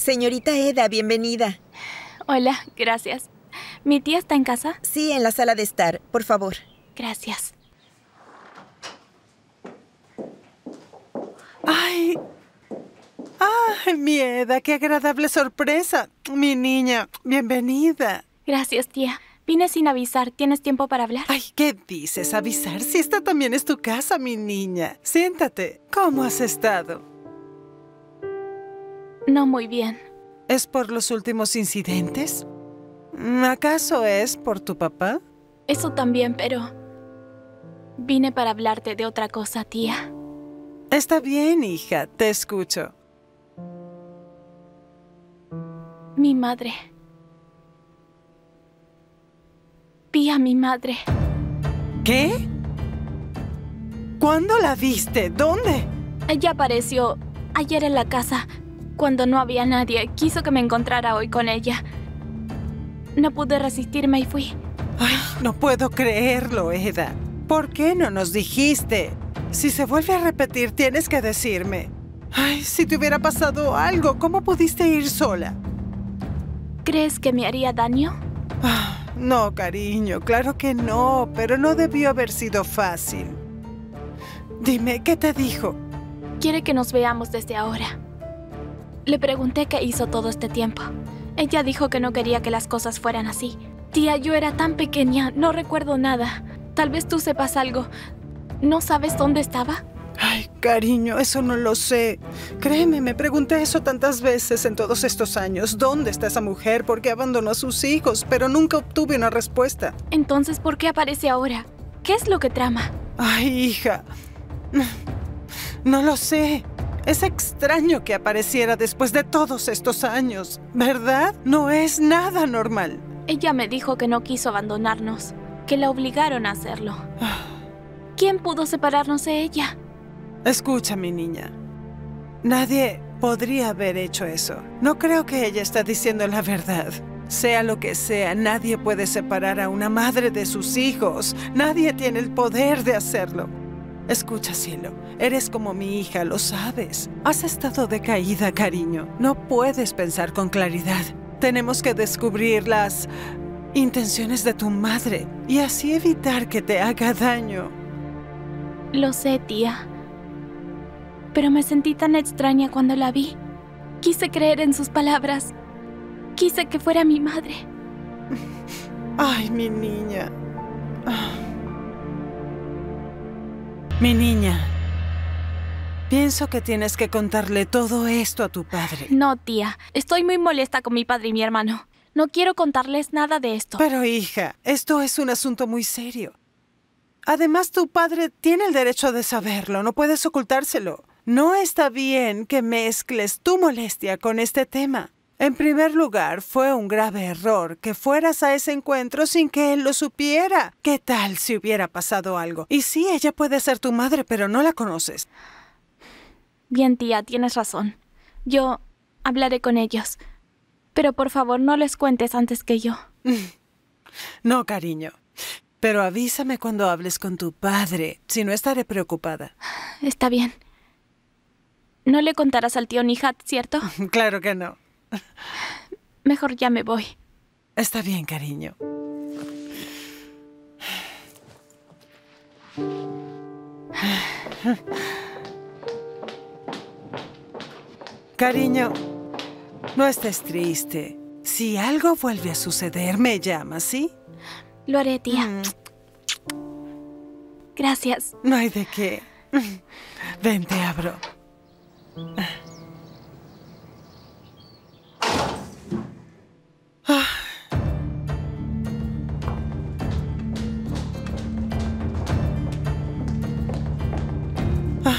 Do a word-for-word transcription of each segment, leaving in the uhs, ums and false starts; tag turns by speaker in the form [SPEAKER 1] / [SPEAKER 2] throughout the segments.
[SPEAKER 1] Señorita Eda, bienvenida.
[SPEAKER 2] Hola, gracias. ¿Mi tía está en casa?
[SPEAKER 1] Sí, en la sala de estar, por favor.
[SPEAKER 2] Gracias.
[SPEAKER 3] ¡Ay! ¡Ay, mi Eda! ¡Qué agradable sorpresa! Mi niña, bienvenida.
[SPEAKER 2] Gracias, tía. Vine sin avisar. ¿Tienes tiempo para hablar?
[SPEAKER 3] Ay, ¿qué dices? ¿Avisar? Si esta también es tu casa, mi niña. Siéntate. ¿Cómo has estado?
[SPEAKER 2] No muy bien.
[SPEAKER 3] ¿Es por los últimos incidentes? ¿Acaso es por tu papá?
[SPEAKER 2] Eso también, pero... Vine para hablarte de otra cosa, tía.
[SPEAKER 3] Está bien, hija. Te escucho.
[SPEAKER 2] Mi madre. Vi a mi madre.
[SPEAKER 3] ¿Qué? ¿Cuándo la viste? ¿Dónde?
[SPEAKER 2] Ella apareció ayer en la casa, cuando no había nadie. Quiso que me encontrara hoy con ella. No pude resistirme y fui.
[SPEAKER 3] Ay, no puedo creerlo, Eda. ¿Por qué no nos dijiste? Si se vuelve a repetir, tienes que decirme. Ay, si te hubiera pasado algo, ¿cómo pudiste ir sola?
[SPEAKER 2] ¿Crees que me haría daño?
[SPEAKER 3] Ah, no, cariño, claro que no, pero no debió haber sido fácil. Dime, ¿qué te dijo?
[SPEAKER 2] Quiere que nos veamos desde ahora. Le pregunté qué hizo todo este tiempo. Ella dijo que no quería que las cosas fueran así. Tía, yo era tan pequeña, no recuerdo nada. Tal vez tú sepas algo. ¿No sabes dónde estaba?
[SPEAKER 3] Ay, cariño, eso no lo sé. Créeme, me pregunté eso tantas veces en todos estos años. ¿Dónde está esa mujer? ¿Por qué abandonó a sus hijos? Pero nunca obtuve una respuesta.
[SPEAKER 2] Entonces, ¿por qué aparece ahora? ¿Qué es lo que trama?
[SPEAKER 3] Ay, hija. No lo sé. Es extraño que apareciera después de todos estos años, ¿verdad? No es nada normal.
[SPEAKER 2] Ella me dijo que no quiso abandonarnos, que la obligaron a hacerlo. ¿Quién pudo separarnos de ella?
[SPEAKER 3] Escucha, mi niña. Nadie podría haber hecho eso. No creo que ella esté diciendo la verdad. Sea lo que sea, nadie puede separar a una madre de sus hijos. Nadie tiene el poder de hacerlo. Escucha, cielo, eres como mi hija, lo sabes. Has estado decaída, cariño. No puedes pensar con claridad. Tenemos que descubrir las intenciones de tu madre y así evitar que te haga daño.
[SPEAKER 2] Lo sé, tía. Pero me sentí tan extraña cuando la vi. Quise creer en sus palabras. Quise que fuera mi madre.
[SPEAKER 3] Ay, mi niña. Mi niña. Pienso que tienes que contarle todo esto a tu padre.
[SPEAKER 2] No, tía. Estoy muy molesta con mi padre y mi hermano. No quiero contarles nada de esto.
[SPEAKER 3] Pero, hija, esto es un asunto muy serio. Además, tu padre tiene el derecho de saberlo. No puedes ocultárselo. No está bien que mezcles tu molestia con este tema. En primer lugar, fue un grave error que fueras a ese encuentro sin que él lo supiera. ¿Qué tal si hubiera pasado algo? Y sí, ella puede ser tu madre, pero no la conoces.
[SPEAKER 2] Bien, tía, tienes razón. Yo hablaré con ellos. Pero por favor, no les cuentes antes que yo.
[SPEAKER 3] No, cariño. Pero avísame cuando hables con tu padre, si no estaré preocupada.
[SPEAKER 2] Está bien. No le contarás al tío Nihat, ¿cierto?
[SPEAKER 3] Claro que no.
[SPEAKER 2] Mejor ya me voy.
[SPEAKER 3] Está bien, cariño. Cariño, no estés triste. Si algo vuelve a suceder, me llamas, ¿sí?
[SPEAKER 2] Lo haré, tía.
[SPEAKER 3] Mm.
[SPEAKER 2] Gracias.
[SPEAKER 3] No hay de qué. Ven, te abro. Ah. Ah.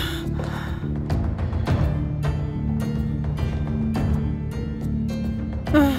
[SPEAKER 3] Ah.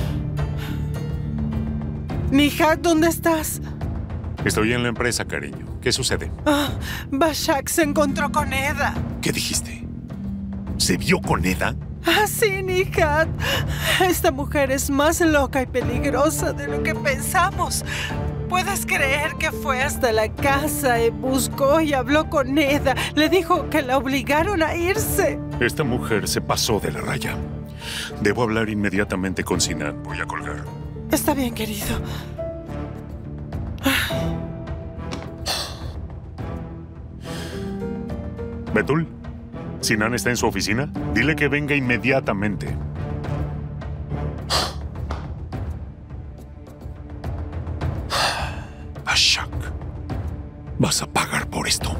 [SPEAKER 3] Nihat, ¿dónde estás?
[SPEAKER 4] Estoy en la empresa, cariño. ¿Qué sucede?
[SPEAKER 3] Ah, Bashak se encontró con Eda.
[SPEAKER 4] ¿Qué dijiste? ¿Se vio con Eda?
[SPEAKER 3] Ah, sí, Nihat. Esta mujer es más loca y peligrosa de lo que pensamos. ¿Puedes creer que fue hasta la casa y buscó y habló con Eda? Le dijo que la obligaron a irse.
[SPEAKER 4] Esta mujer se pasó de la raya. Debo hablar inmediatamente con Sinan. Voy a colgar.
[SPEAKER 3] Está bien, querido.
[SPEAKER 4] Betul, ¿Sinan está en su oficina? Dile que venga inmediatamente. Ashak, vas a pagar por esto.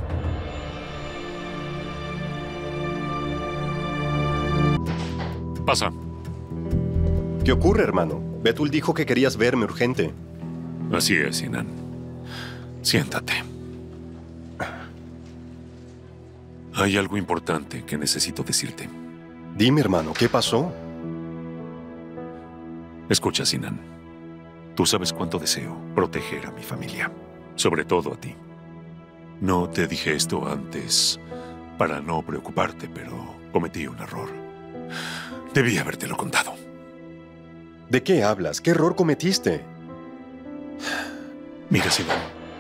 [SPEAKER 4] Pasa.
[SPEAKER 5] ¿Qué ocurre, hermano? Betul dijo que querías verme urgente.
[SPEAKER 4] Así es, Sinan. Siéntate. Hay algo importante que necesito decirte.
[SPEAKER 5] Dime, hermano, ¿qué pasó?
[SPEAKER 4] Escucha, Sinan. Tú sabes cuánto deseo proteger a mi familia. Sobre todo a ti. No te dije esto antes para no preocuparte, pero cometí un error. Debí habértelo contado.
[SPEAKER 5] ¿De qué hablas? ¿Qué error cometiste?
[SPEAKER 4] Mira, Sinan.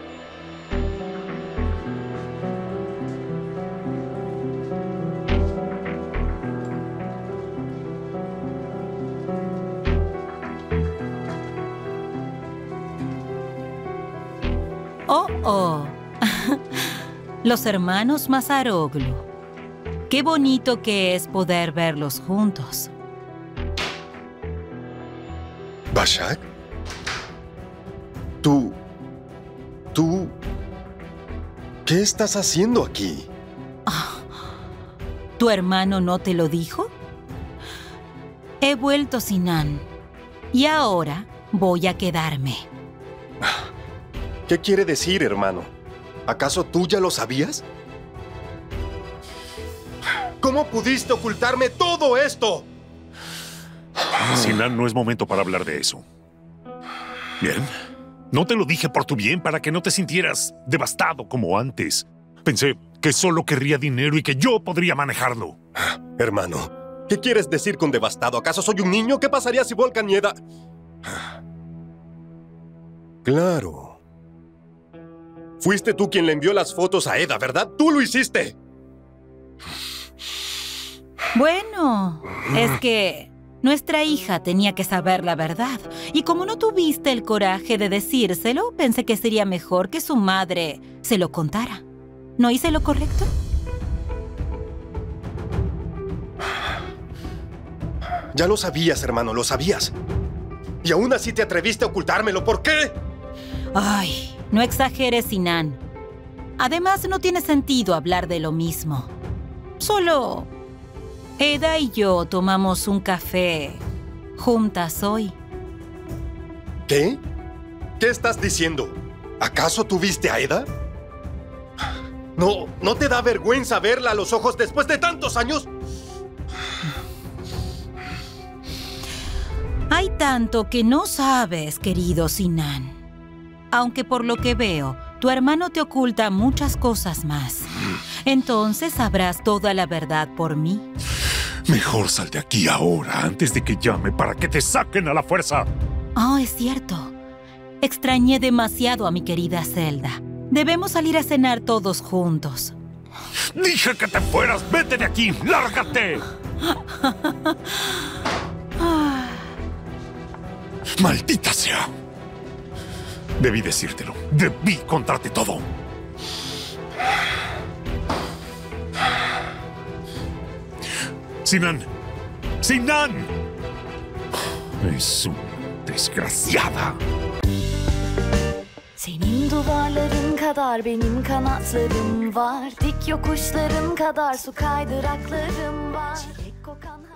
[SPEAKER 6] Oh, oh. Los hermanos Masaroglu. Qué bonito que es poder verlos juntos.
[SPEAKER 5] ¿Bashak? Tú... Tú... ¿Qué estás haciendo aquí?
[SPEAKER 6] Oh, ¿tu hermano no te lo dijo? He vuelto, Sinan. Y ahora voy a quedarme.
[SPEAKER 5] ¿Qué quiere decir, hermano? ¿Acaso tú ya lo sabías? ¿Cómo pudiste ocultarme todo esto?
[SPEAKER 4] Sinan, no es momento para hablar de eso. Bien. No te lo dije por tu bien, para que no te sintieras devastado como antes. Pensé que solo querría dinero y que yo podría manejarlo.
[SPEAKER 5] Hermano, ¿qué quieres decir con devastado? ¿Acaso soy un niño? ¿Qué pasaría si Volkan y Eda...? Claro. Fuiste tú quien le envió las fotos a Eda, ¿verdad? ¡Tú lo hiciste!
[SPEAKER 6] Bueno, es que nuestra hija tenía que saber la verdad. Y como no tuviste el coraje de decírselo, pensé que sería mejor que su madre se lo contara. ¿No hice lo correcto?
[SPEAKER 5] Ya lo sabías, hermano, lo sabías. Y aún así te atreviste a ocultármelo. ¿Por qué?
[SPEAKER 6] Ay, no exageres, Sinan. Además, no tiene sentido hablar de lo mismo. Solo Eda y yo tomamos un café juntas hoy.
[SPEAKER 5] ¿Qué? ¿Qué estás diciendo? ¿Acaso tuviste a Eda? ¿No, ¿No te da vergüenza verla a los ojos después de tantos años?
[SPEAKER 6] Hay tanto que no sabes, querido Sinan. Aunque por lo que veo, tu hermano te oculta muchas cosas más. Entonces sabrás toda la verdad por mí.
[SPEAKER 4] Mejor sal de aquí ahora, antes de que llame para que te saquen a la fuerza.
[SPEAKER 6] Oh, es cierto. Extrañé demasiado a mi querida Zelda. Debemos salir a cenar todos juntos.
[SPEAKER 4] Dije que te fueras. ¡Vete de aquí! ¡Lárgate! ¡Maldita sea! Debí decírtelo. Debí contarte todo. Sinan. ¡Sinan! Es una desgraciada.
[SPEAKER 7] Senin duvarların kadar benim kanatlarım var. Dik yokuşların kadar su kaydıraklarım var. Çilek kokan